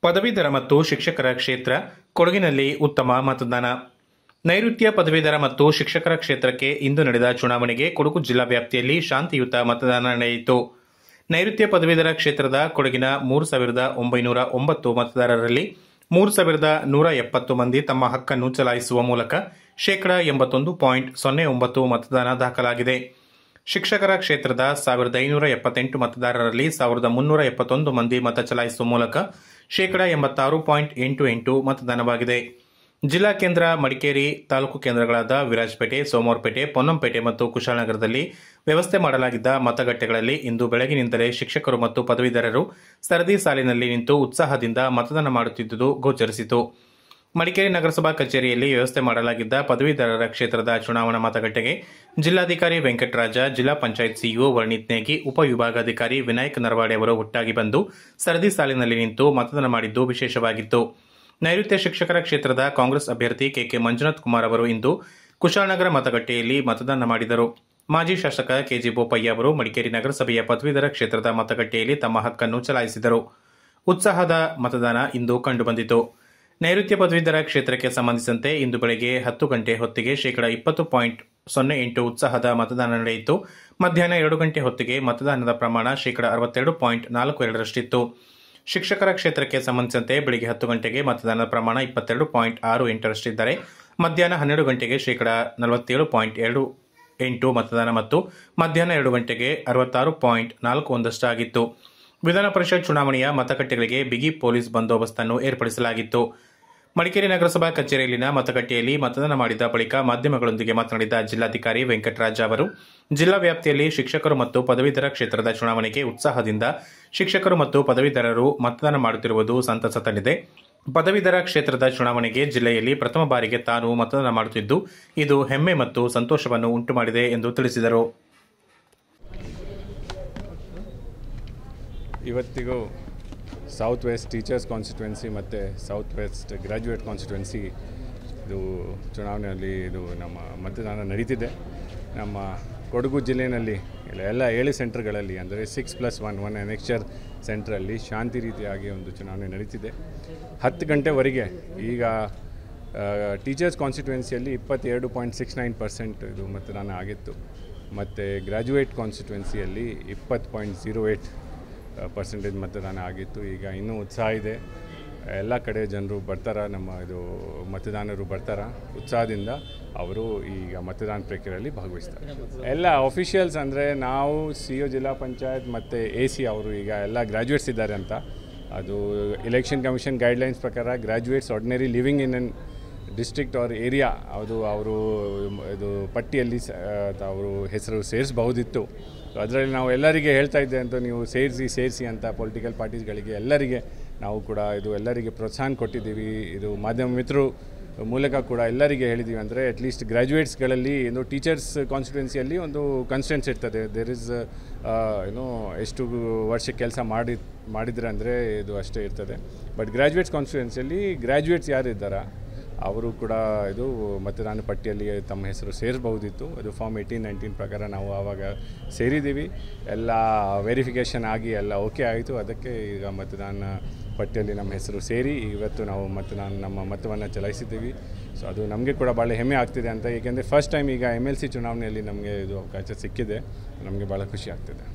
ಪದವೀಧರ ಮತ್ತು ಶಿಕ್ಷಕರ ಕ್ಷೇತ್ರ ಕೊಡಗಿನಲ್ಲಿ ಉತ್ತಮ ಮತದಾನ. ನೈಋತ್ಯ ಪದವೀಧರ ಮತ್ತು ಶಿಕ್ಷಕರ ಕ್ಷೇತ್ರಕ್ಕೆ ಇಂದು ನಡೆದ ಚುನಾವಣೆಗೆ ಕೊಡಗು ಜಿಲ್ಲಾ ವ್ಯಾಪ್ತಿಯಲ್ಲಿ ಶಾಂತಿಯುತ ಮತದಾನ ನಡೆಯಿತು. ನೈಋತ್ಯ ಪದವೀಧರ ಕ್ಷೇತ್ರದ ಕೊಡಗಿನ 3,909 ಮತದಾರರಲ್ಲಿ 3,170 ಮಂದಿ ತಮ್ಮ ಹಕ್ಕನ್ನು ಚಲಾಯಿಸುವ ಮೂಲಕ ಶೇಕಡಾ 81.09 ಮತದಾನ ದಾಖಲಾಗಿದೆ. ಶಿಕ್ಷಕರ ಕ್ಷೇತ್ರದ 1,578 ಮತದಾರರಲ್ಲಿ 1,371 ಮಂದಿ ಮತ ಚಲಾಯಿಸುವ ಮೂಲಕ ಶೇಕಡಾ 86.88 ಮತದಾನವಾಗಿದೆ. ಜಿಲ್ಲಾ ಕೇಂದ್ರ ಮಡಿಕೇರಿ, ತಾಲೂಕು ಕೇಂದ್ರಗಳಾದ ವಿರಾಜಪೇಟೆ, ಸೋಮವಾರಪೇಟೆ, ಪೊನ್ನಂಪೇಟೆ ಮತ್ತು ಕುಶಾಲನಗರದಲ್ಲಿ ವ್ಯವಸ್ಥೆ ಮಾಡಲಾಗಿದ್ದ ಮತಗಟ್ಟೆಗಳಲ್ಲಿ ಇಂದು ಬೆಳಗಿನಿಂದಲೇ ಶಿಕ್ಷಕರು ಮತ್ತು ಪದವೀಧರರು ಸರದಿ ಸಾಲಿನಲ್ಲಿ ನಿಂತು ಉತ್ಸಾಹದಿಂದ ಮತದಾನ ಮಾಡುತ್ತಿದ್ದುದು ಗೋಚರಿಸಿತು. ಮಡಿಕೇರಿ ನಗರಸಭಾ ಕಚೇರಿಯಲ್ಲಿ ವ್ಯವಸ್ಥೆ ಮಾಡಲಾಗಿದ್ದ ಪದವೀಧರರ ಕ್ಷೇತ್ರದ ಚುನಾವಣಾ ಮತಗಟ್ಟೆಗೆ ಜಿಲ್ಲಾಧಿಕಾರಿ ವೆಂಕಟರಾಜ, ಜಿಲ್ಲಾ ಪಂಚಾಯತ್ ಸಿಇಒ ವರ್ಣಿತ್ ನೇಗಿ, ಉಪವಿಭಾಗಾಧಿಕಾರಿ ವಿನಾಯಕ್ ನರವಾಡೆ ಅವರು ಒಟ್ಟಾಗಿ ಬಂದು ಸರದಿ ಸಾಲಿನಲ್ಲಿ ನಿಂತು ಮತದಾನ ಮಾಡಿದ್ದು ವಿಶೇಷವಾಗಿತ್ತು. ನೈಋತ್ಯ ಶಿಕ್ಷಕರ ಕ್ಷೇತ್ರದ ಕಾಂಗ್ರೆಸ್ ಅಭ್ಯರ್ಥಿ ಕೆಕೆ ಮಂಜುನಾಥ್ ಕುಮಾರ್ ಅವರು ಇಂದು ಕುಶಾಲನಗರ ಮತಗಟ್ಟೆಯಲ್ಲಿ ಮತದಾನ ಮಾಡಿದರು. ಮಾಜಿ ಶಾಸಕ ಕೆಜಿ ಬೋಪಯ್ಯ ಅವರು ಮಡಿಕೇರಿ ನಗರಸಭೆಯ ಪದವೀಧರ ಕ್ಷೇತ್ರದ ಮತಗಟ್ಟೆಯಲ್ಲಿ ತಮ್ಮ ಹಕ್ಕನ್ನು ಚಲಾಯಿಸಿದರು. ಉತ್ಸಾಹದ ಮತದಾನ ಇಂದು ಕಂಡುಬಂದಿತು. ನೈಋತ್ಯ ಪದವೀಧರ ಕ್ಷೇತ್ರಕ್ಕೆ ಸಂಬಂಧಿಸಿದಂತೆ ಇಂದು ಬೆಳಗ್ಗೆ 10 ಗಂಟೆ ಹೊತ್ತಿಗೆ ಶೇಕಡಾ 20.08 ಉತ್ಸಾಹದ ಮತದಾನ ನಡೆಯಿತು. ಮಧ್ಯಾಹ್ನ 2 ಗಂಟೆ ಹೊತ್ತಿಗೆ ಮತದಾನದ ಪ್ರಮಾಣ ಶೇಕಡಾ 62.42ರಷ್ಟಿತ್ತು. ಶಿಕ್ಷಕರ ಕ್ಷೇತ್ರಕ್ಕೆ ಸಂಬಂಧಿಸಿದಂತೆ ಬೆಳಗ್ಗೆ 10 ಗಂಟೆಗೆ ಮತದಾನದ ಪ್ರಮಾಣ 22.68ರಷ್ಟಿದ್ದರೆ ಮಧ್ಯಾಹ್ನ 12 ಗಂಟೆಗೆ ಶೇಕಡಾ 47.28 ಮತದಾನ ಮತ್ತು ಮಧ್ಯಾಹ್ನ 2 ಗಂಟೆಗೆ 66.41 ಆಗಿತ್ತು. ವಿಧಾನ ಪರಿಷತ್ ಚುನಾವಣೆಯ ಮತಗಟ್ಟೆಗಳಿಗೆ ಬಿಗಿ ಪೊಲೀಸ್ ಬಂದೋಬಸ್ತನ್ನು ಏರ್ಪಡಿಸಲಾಗಿತ್ತು. ಮಡಿಕೇರಿ ನಗರಸಭಾ ಕಚೇರಿಯಲ್ಲಿನ ಮತಗಟ್ಟೆಯಲ್ಲಿ ಮತದಾನ ಮಾಡಿದ ಬಳಿಕ ಮಾಧ್ಯಮಗಳೊಂದಿಗೆ ಮಾತನಾಡಿದ ಜಿಲ್ಲಾಧಿಕಾರಿ ವೆಂಕಟರಾಜ ಅವರು, ಜಿಲ್ಲಾ ವ್ಯಾಪ್ತಿಯಲ್ಲಿ ಶಿಕ್ಷಕರು ಮತ್ತು ಪದವೀಧರ ಕ್ಷೇತ್ರದ ಚುನಾವಣೆಗೆ ಉತ್ಸಾಹದಿಂದ ಶಿಕ್ಷಕರು ಮತ್ತು ಪದವೀಧರರು ಮತದಾನ ಮಾಡುತ್ತಿರುವುದು ಸಂತಸ ತಂದಿದೆ. ಪದವೀಧರ ಕ್ಷೇತ್ರದ ಚುನಾವಣೆಗೆ ಜಿಲ್ಲೆಯಲ್ಲಿ ಪ್ರಥಮ ಬಾರಿಗೆ ತಾನು ಮತದಾನ ಮಾಡುತ್ತಿದ್ದು ಇದು ಹೆಮ್ಮೆ ಮತ್ತು ಸಂತೋಷವನ್ನು ಉಂಟುಮಾಡಿದೆ ಎಂದು ತಿಳಿಸಿದರು. ಇವತ್ತಿಗೂ ಸೌತ್ ವೆಸ್ಟ್ ಟೀಚರ್ಸ್ ಕಾನ್ಸ್ಟಿಟ್ಯುವೆನ್ಸಿ ಮತ್ತು ಸೌತ್ ವೆಸ್ಟ್ ಗ್ರ್ಯಾಜುಯೇಟ್ ಕಾನ್ಸ್ಟಿಟ್ಯುವೆನ್ಸಿ ಇದು ಚುನಾವಣೆಯಲ್ಲಿ ಇದು ನಮ್ಮ ಮತದಾನ ನಡೀತಿದೆ. ನಮ್ಮ ಕೊಡಗು ಜಿಲ್ಲೆಯಲ್ಲಿ ಎಲ್ಲ 7 ಸೆಂಟರ್ಗಳಲ್ಲಿ ಅಂದರೆ 6+1 ಎನೆಕ್ಚರ್ ಸೆಂಟ್ರಲ್ಲಿ ಶಾಂತಿ ರೀತಿಯಾಗಿ ಒಂದು ಚುನಾವಣೆ ನಡೀತಿದೆ. 10 ಗಂಟೆವರೆಗೆ ಈಗ ಟೀಚರ್ಸ್ ಕಾನ್ಸ್ಟಿಟ್ಯುವೆನ್ಸಿಯಲ್ಲಿ 22.69% ಇದು ಮತದಾನ ಆಗಿತ್ತು ಮತ್ತು ಗ್ರ್ಯಾಜುಯೇಟ್ ಕಾನ್ಸ್ಟಿಟ್ಯುವೆನ್ಸಿಯಲ್ಲಿ 20.08% ಮತದಾನ ಆಗಿತ್ತು. ಈಗ ಇನ್ನೂ ಉತ್ಸಾಹ ಇದೆ. ಎಲ್ಲ ಕಡೆ ಜನರು ಬರ್ತಾರೆ, ನಮ್ಮ ಇದು ಮತದಾನರು ಬರ್ತಾರೆ ಉತ್ಸಾಹದಿಂದ. ಅವರು ಈಗ ಮತದಾನ ಪ್ರಕ್ರಿಯೆಯಲ್ಲಿ ಭಾಗವಹಿಸ್ತಾರೆ. ಎಲ್ಲ ಅಫಿಷಿಯಲ್ಸ್ ಅಂದರೆ ನಾವು CO ಜಿಲ್ಲಾ ಪಂಚಾಯತ್ ಮತ್ತು AC ಅವರು ಈಗ ಎಲ್ಲ ಗ್ರ್ಯಾಜುಯೇಟ್ಸ್ ಇದ್ದಾರೆ ಅಂತ. ಅದು ಎಲೆಕ್ಷನ್ ಕಮಿಷನ್ ಗೈಡ್ಲೈನ್ಸ್ ಪ್ರಕಾರ graduates ordinary living in an district or area ಅವರು ಇದು ಪಟ್ಟಿಯಲ್ಲಿ ಅವರು ಹೆಸರು ಸೇರಿಸಬಹುದಿತ್ತು. ಅದರಲ್ಲಿ ನಾವು ಎಲ್ಲರಿಗೆ ಹೇಳ್ತಾ ಇದ್ದೆ ಅಂತ, ನೀವು ಸೇರಿಸಿ ಅಂತ ಪೊಲಿಟಿಕಲ್ ಪಾರ್ಟೀಸ್ಗಳಿಗೆ ಎಲ್ಲರಿಗೆ ನಾವು ಕೂಡ ಇದು ಎಲ್ಲರಿಗೆ ಪ್ರೋತ್ಸಾಹ ಕೊಟ್ಟಿದ್ದೀವಿ. ಇದು ಮಾಧ್ಯಮ ಮಿತ್ರರು ಮೂಲಕ ಕೂಡ ಎಲ್ಲರಿಗೆ ಹೇಳಿದ್ದೀವಿ. ಅಂದರೆ ಅಟ್ಲೀಸ್ಟ್ ಗ್ರ್ಯಾಜುಯೇಟ್ಸ್ಗಳಲ್ಲಿ ಟೀಚರ್ಸ್ ಕಾನ್ಸ್ಟಿಟ್ಯುವೆನ್ಸಿಯಲ್ಲಿ ಒಂದು ಕನ್ಸ್ಟೆನ್ಸ್ ಇರ್ತದೆ. ದೇರ್ ಇಸ್ ಎಷ್ಟು ವರ್ಷ ಕೆಲಸ ಮಾಡಿದರೆ ಅಂದರೆ ಇದು ಅಷ್ಟೇ ಇರ್ತದೆ. ಬಟ್ ಗ್ರ್ಯಾಜುಯೇಟ್ಸ್ ಕಾನ್ಸ್ಟಿಟ್ಯುವೆನ್ಸಿಯಲ್ಲಿ ಗ್ರ್ಯಾಜುಯೇಟ್ಸ್ ಯಾರು ಇದ್ದಾರಾ ಅವರು ಕೂಡ ಇದು ಮತದಾನ ಪಟ್ಟಿಯಲ್ಲಿ ತಮ್ಮ ಹೆಸರು ಸೇರಿಸಬಹುದಿತ್ತು. ಅದು ಫಾರ್ಮ್ 18-19 ಪ್ರಕಾರ ನಾವು ಆವಾಗ ಸೇರಿದ್ದೀವಿ. ಎಲ್ಲ ವೆರಿಫಿಕೇಷನ್ ಆಗಿ ಎಲ್ಲ ಓಕೆ ಆಯಿತು. ಅದಕ್ಕೆ ಈಗ ಮತದಾನ ಪಟ್ಟಿಯಲ್ಲಿ ನಮ್ಮ ಹೆಸರು ಸೇರಿ ಇವತ್ತು ನಾವು ನಮ್ಮ ಮತವನ್ನು ಚಲಾಯಿಸಿದ್ದೀವಿ. ಸೊ ಅದು ನಮಗೆ ಕೂಡ ಭಾಳ ಹೆಮ್ಮೆ ಆಗ್ತಿದೆ ಅಂತ, ಏಕೆಂದರೆ ಫಸ್ಟ್ ಟೈಮ್ ಈಗ MLC ಚುನಾವಣೆಯಲ್ಲಿ ನಮಗೆ ಇದು ಅವಕಾಶ ಸಿಕ್ಕಿದೆ. ನಮಗೆ ಭಾಳ ಖುಷಿ ಆಗ್ತಿದೆ.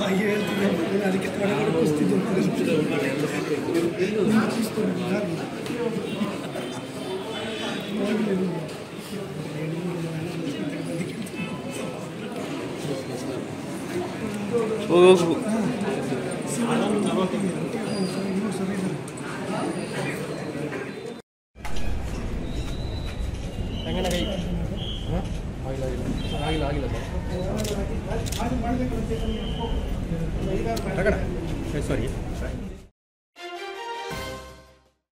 ಹಾಗೆ ಹೇಳ್ತಿದ್ದೆ ಅದಕ್ಕೆ ಒಳಗಡೆ ಕೂರಿಸ್ತಿದ್ದೆ. ಆಗಿಲ್ಲ ಸರ್.